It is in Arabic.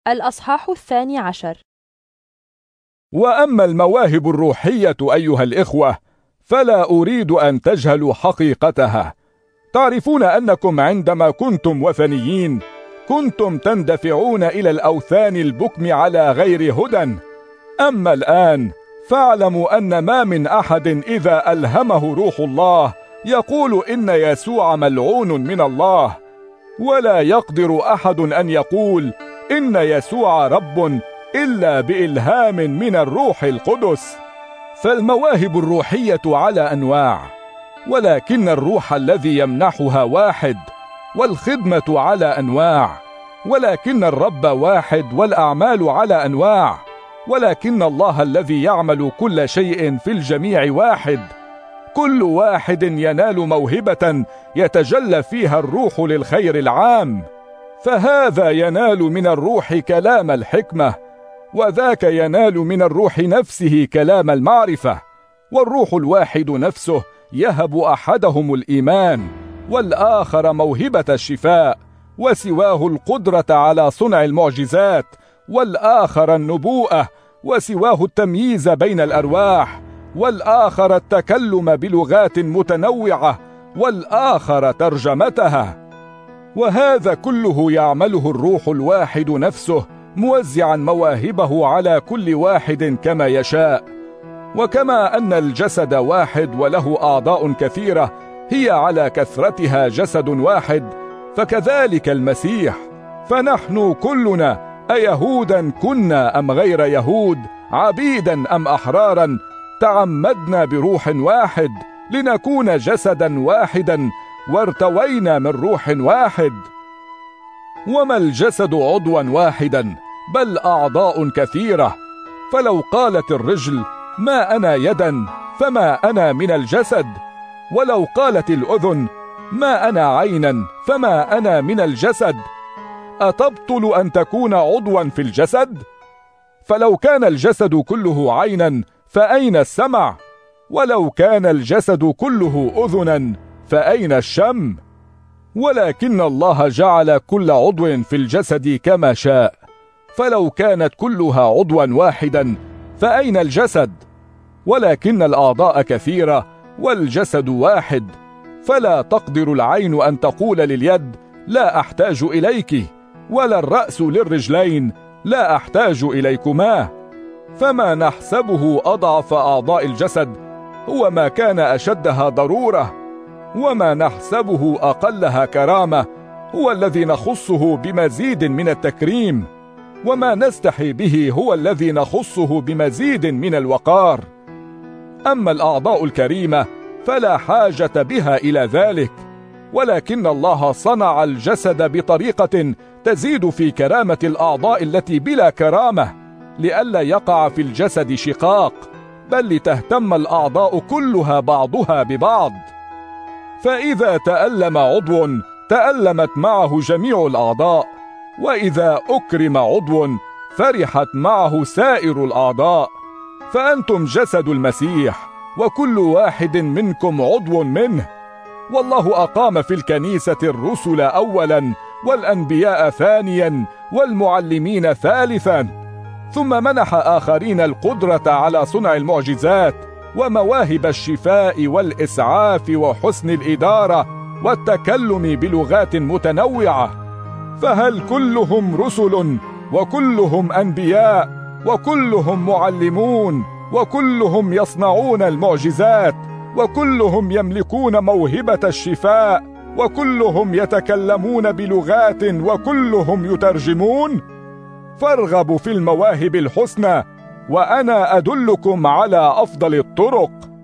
الأصحاح 12. وأما المواهب الروحية أيها الإخوة فلا أريد أن تجهلوا حقيقتها. تعرفون أنكم عندما كنتم وثنيين كنتم تندفعون إلى الأوثان البكم على غير هدى. أما الآن فاعلموا أن ما من أحد إذا ألهمه روح الله يقول إن يسوع ملعون من الله، ولا يقدر أحد أن يقول إن يسوع رب إلا بإلهام من الروح القدس. فالمواهب الروحية على أنواع، ولكن الروح الذي يمنحها واحد، والخدمة على أنواع، ولكن الرب واحد، والأعمال على أنواع، ولكن الله الذي يعمل كل شيء في الجميع واحد. كل واحد ينال موهبة يتجلى فيها الروح للخير العام، فهذا ينال من الروح كلام الحكمة، وذاك ينال من الروح نفسه كلام المعرفة. والروح الواحد نفسه يهب أحدهم الإيمان، والآخر موهبة الشفاء، وسواه القدرة على صنع المعجزات، والآخر النبوءة، وسواه التمييز بين الأرواح، والآخر التكلم بلغات متنوعة، والآخر ترجمتها. وهذا كله يعمله الروح الواحد نفسه، موزعا مواهبه على كل واحد كما يشاء. وكما أن الجسد واحد وله أعضاء كثيرة هي على كثرتها جسد واحد، فكذلك المسيح. فنحن كلنا أيهودا كنا أم غير يهود، عبيدا أم أحرارا، تعمدنا بروح واحد لنكون جسدا واحدا، وارتوينا من روح واحد. وما الجسد عضوا واحدا بل أعضاء كثيرة. فلو قالت الرجل ما أنا يدا فما أنا من الجسد، ولو قالت الأذن ما أنا عينا فما أنا من الجسد، أتبطل أن تكون عضوا في الجسد؟ فلو كان الجسد كله عينا فأين السمع؟ ولو كان الجسد كله أذنا فأين الشم؟ ولكن الله جعل كل عضو في الجسد كما شاء. فلو كانت كلها عضوا واحدا فأين الجسد؟ ولكن الأعضاء كثيرة والجسد واحد. فلا تقدر العين أن تقول لليد لا أحتاج إليك، ولا الرأس للرجلين لا أحتاج إليكما. فما نحسبه أضعف أعضاء الجسد هو ما كان أشدها ضرورة، وما نحسبه أقلها كرامة هو الذي نخصه بمزيد من التكريم، وما نستحي به هو الذي نخصه بمزيد من الوقار. أما الأعضاء الكريمة فلا حاجة بها إلى ذلك، ولكن الله صنع الجسد بطريقة تزيد في كرامة الأعضاء التي بلا كرامة، لئلا يقع في الجسد شقاق، بل لتهتم الأعضاء كلها بعضها ببعض. فإذا تألم عضو تألمت معه جميع الأعضاء، وإذا أكرم عضو فرحت معه سائر الأعضاء. فأنتم جسد المسيح، وكل واحد منكم عضو منه. والله أقام في الكنيسة الرسل أولا، والأنبياء ثانيا، والمعلمين ثالثا، ثم منح آخرين القدرة على صنع المعجزات، ومواهب الشفاء والإسعاف وحسن الإدارة والتكلم بلغات متنوعة. فهل كلهم رسل، وكلهم أنبياء، وكلهم معلمون، وكلهم يصنعون المعجزات، وكلهم يملكون موهبة الشفاء، وكلهم يتكلمون بلغات، وكلهم يترجمون؟ فارغبوا في المواهب الحسنى، وأنا أدلكم على أفضل الطرق.